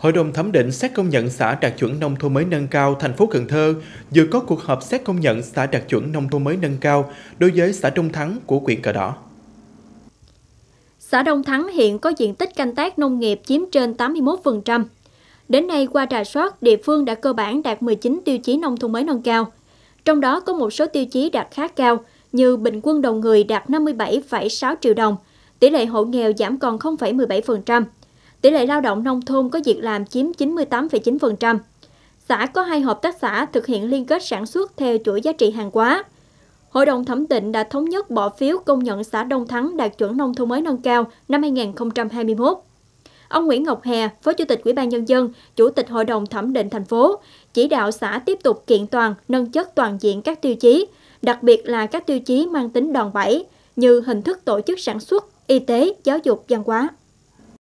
Hội đồng thẩm định xét công nhận xã đạt chuẩn nông thôn mới nâng cao thành phố Cần Thơ vừa có cuộc họp xét công nhận xã đạt chuẩn nông thôn mới nâng cao đối với xã Đông Thắng của huyện Cờ Đỏ. Xã Đông Thắng hiện có diện tích canh tác nông nghiệp chiếm trên 81%. Đến nay, qua rà soát, địa phương đã cơ bản đạt 19 tiêu chí nông thôn mới nâng cao. Trong đó có một số tiêu chí đạt khá cao, như bình quân đầu người đạt 57,6 triệu đồng, tỷ lệ hộ nghèo giảm còn 0,17%, tỷ lệ lao động nông thôn có việc làm chiếm 98,9%. Xã có 2 hợp tác xã thực hiện liên kết sản xuất theo chuỗi giá trị hàng hóa. Hội đồng thẩm định đã thống nhất bỏ phiếu công nhận xã Đông Thắng đạt chuẩn nông thôn mới nâng cao năm 2021. Ông Nguyễn Ngọc Hè, Phó Chủ tịch Ủy ban Nhân dân, Chủ tịch Hội đồng thẩm định thành phố, chỉ đạo xã tiếp tục kiện toàn, nâng chất toàn diện các tiêu chí, đặc biệt là các tiêu chí mang tính đòn bẩy như hình thức tổ chức sản xuất, y tế, giáo dục, văn hóa.